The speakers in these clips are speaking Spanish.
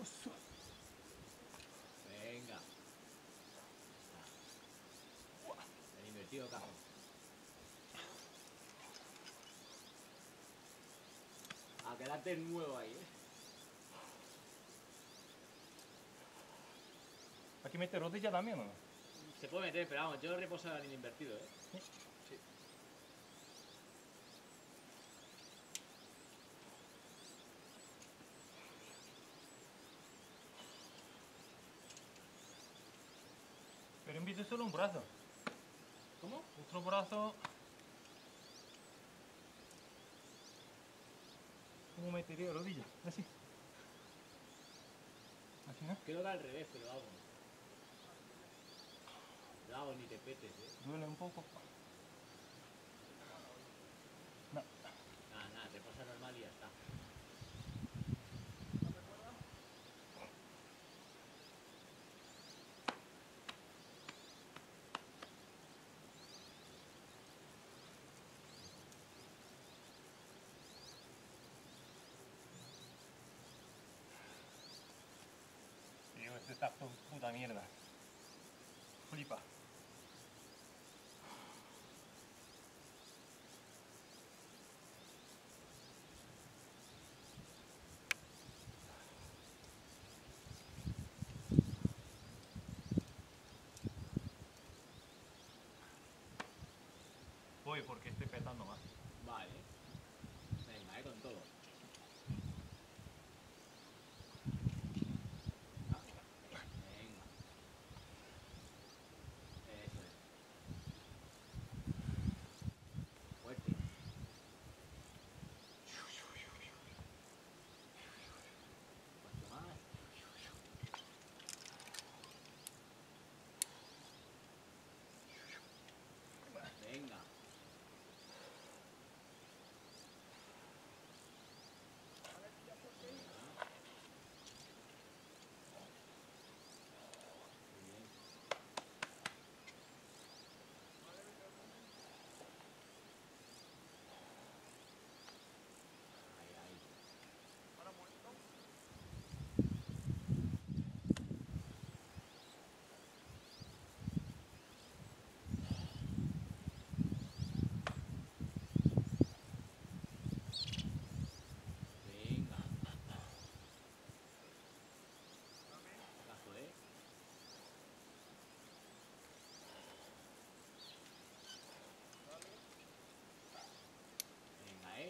Venga. El invertido cajón. A quedarte nuevo ahí, ¿Aquí mete rodilla también o no? Se puede meter, pero vamos, yo he reposado en el invertido, Sí. Sí. Pero invite solo un brazo. ¿Cómo? Otro brazo. ¿Cómo metería rodilla? Así. Así, ¿no? Creo que al revés, pero vamos. Vamos, ni te petes, Duele un poco. No. Nada, reposa normal y ya está. Tío, este tacto puta mierda. Flipa. Voy porque estoy petando más. Vale. Venga, con todo. Venga. Eso es. Fuerte. Un poquito más. Venga. Venga. Cazo, Venga,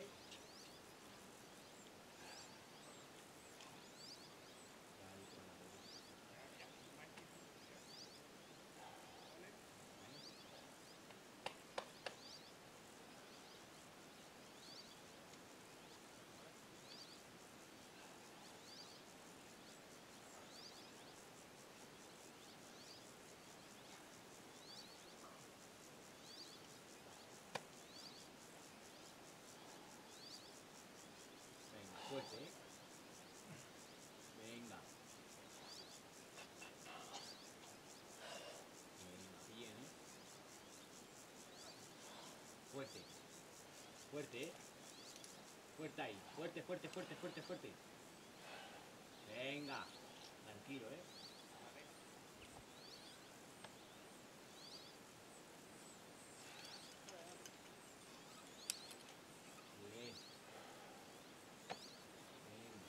Venga, fuerte, Venga. Venga, bien, Fuerte. Fuerte, Fuerte ahí. Fuerte, fuerte, fuerte, fuerte, fuerte. Venga. Tranquilo, Bien. Venga.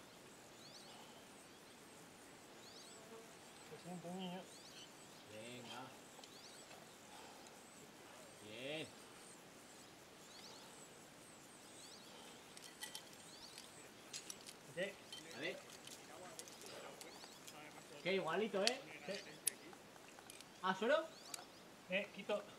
Lo siento, niño. Venga. Bien. ¿Qué? Vale. ¿Qué? Igualito, ¿Qué? ¿Ah, solo? Quito.